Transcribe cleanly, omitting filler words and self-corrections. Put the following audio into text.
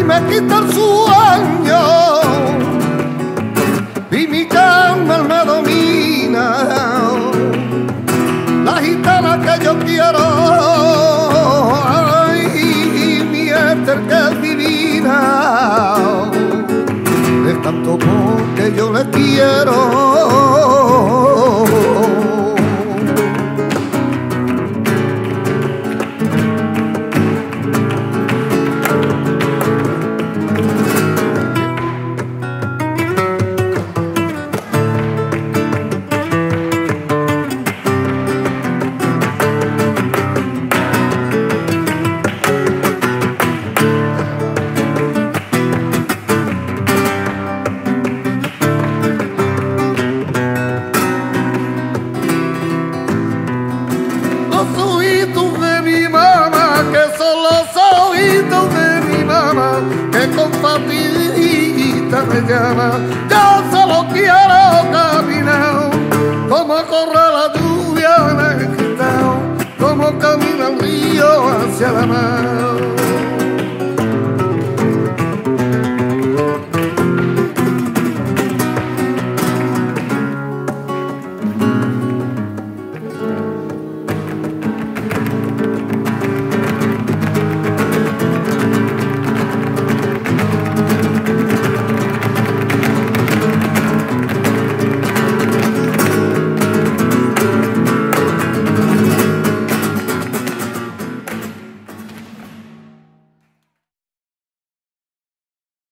me quita el sueño y mi cama me domina. La gitana que yo quiero, ay, mi éter que es divina, es tanto porque yo le quiero. Me llama, yo solo quiero caminar, como corre la lluvia en el quitao, como camina el río hacia la mar.